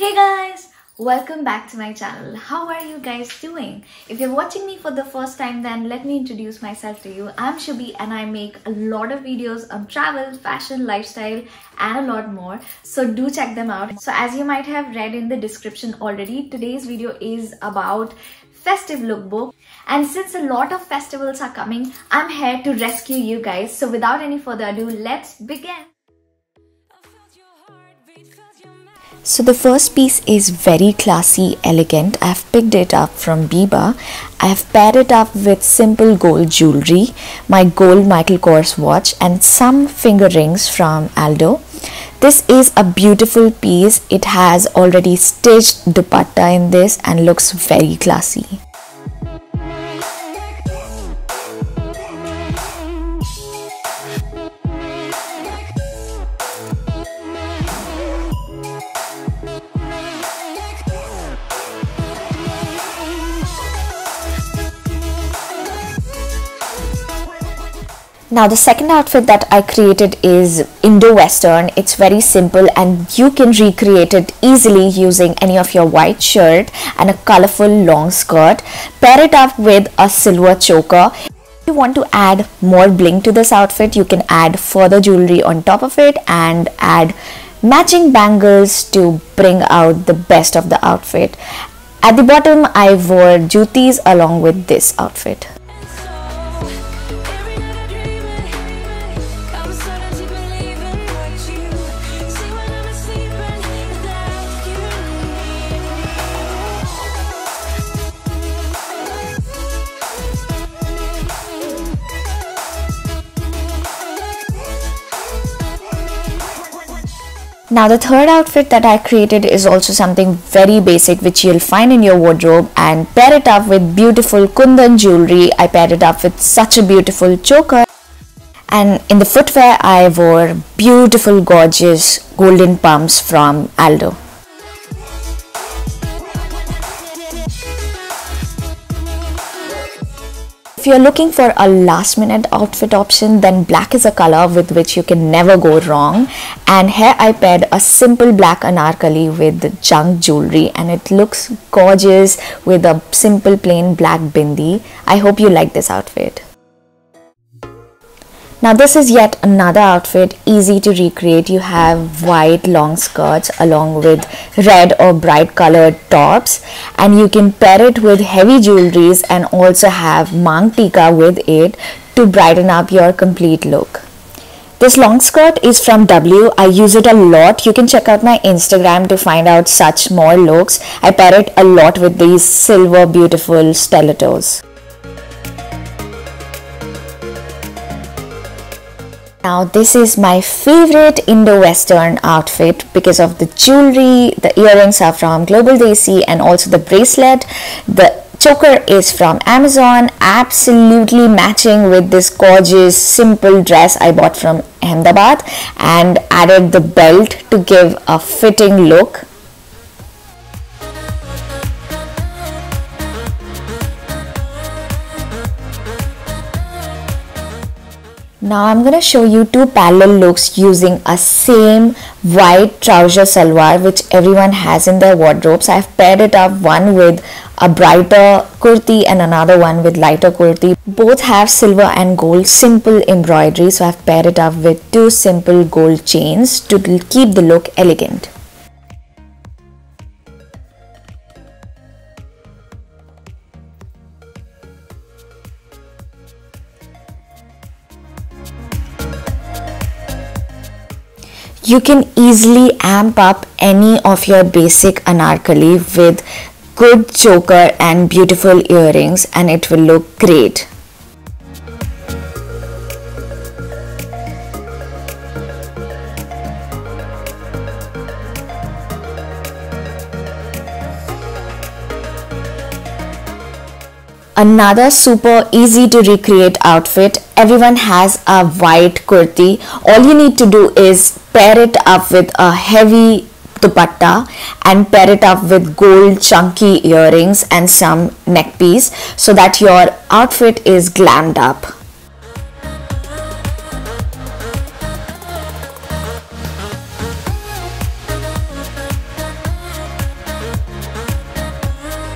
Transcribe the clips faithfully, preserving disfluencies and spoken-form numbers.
Hey guys, welcome back to my channel. How are you guys doing? If you're watching me for the first time, then let me introduce myself to you. I'm Shubhi and I make a lot of videos on travel, fashion, lifestyle and a lot more. So do check them out. So as you might have read in the description already, today's video is about festive lookbook. And since a lot of festivals are coming, I'm here to rescue you guys. So without any further ado, let's begin. So the first piece is very classy, elegant. I've picked it up from Biba. I've paired it up with simple gold jewelry, my gold Michael Kors watch and some finger rings from Aldo. This is a beautiful piece. It has already stitched dupatta in this and looks very classy. Now the second outfit that I created is Indo-Western. It's very simple and you can recreate it easily using any of your white shirt and a colorful long skirt. Pair it up with a silver choker. If you want to add more bling to this outfit, you can add further jewelry on top of it and add matching bangles to bring out the best of the outfit. At the bottom, I wore jutis along with this outfit. Now the third outfit that I created is also something very basic which you'll find in your wardrobe, and pair it up with beautiful kundan jewelry. I paired it up with such a beautiful choker, and in the footwear I wore beautiful gorgeous golden pumps from Aldo. If you're looking for a last minute outfit option, then black is a color with which you can never go wrong. And here I paired a simple black anarkali with the junk jewelry and it looks gorgeous with a simple plain black bindi. I hope you like this outfit. Now this is yet another outfit, easy to recreate. You have white long skirts along with red or bright colored tops, and you can pair it with heavy jewelries and also have mang tika with it to brighten up your complete look. This long skirt is from W. I use it a lot. You can check out my Instagram to find out such more looks. I pair it a lot with these silver beautiful stilettos. Now this is my favorite Indo-Western outfit because of the jewelry. The earrings are from Global Desi and also the bracelet. The choker is from Amazon, absolutely matching with this gorgeous simple dress I bought from Ahmedabad, and added the belt to give a fitting look. Now I'm going to show you two parallel looks using a same white trouser salwar which everyone has in their wardrobes. I've paired it up, one with a brighter kurti and another one with lighter kurti. Both have silver and gold simple embroidery, so I've paired it up with two simple gold chains to keep the look elegant. You can easily amp up any of your basic anarkali with good choker and beautiful earrings and it will look great. Another super easy to recreate outfit. Everyone has a white kurti. All you need to do is pair it up with a heavy dupatta and pair it up with gold chunky earrings and some neck piece so that your outfit is glammed up.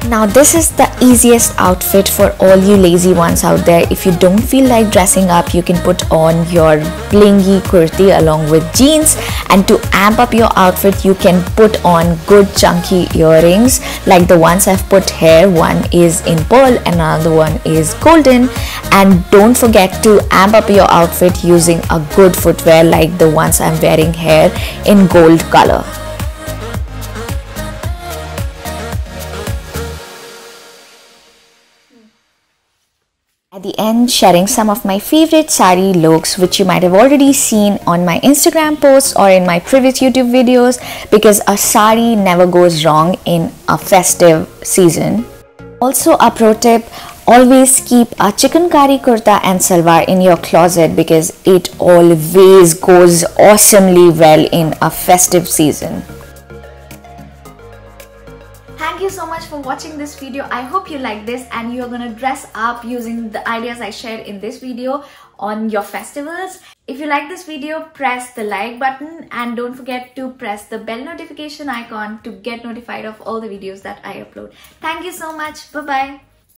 Now this is the easiest outfit for all you lazy ones out there. If you don't feel like dressing up, you can put on your blingy kurti along with jeans, and to amp up your outfit you can put on good chunky earrings like the ones I've put here. One is in pearl and another one is golden. And don't forget to amp up your outfit using a good footwear like the ones I'm wearing here in gold color. At the end, sharing some of my favorite sari looks which you might have already seen on my Instagram posts or in my previous YouTube videos, because a sari never goes wrong in a festive season. Also, a pro tip, always keep a chikankari kurta and salwar in your closet because it always goes awesomely well in a festive season. Thank you so much for watching this video. I hope you like this and you're gonna dress up using the ideas I shared in this video on your festivals. If you like this video, press the like button and don't forget to press the bell notification icon to get notified of all the videos that I upload. Thank you so much. Bye bye.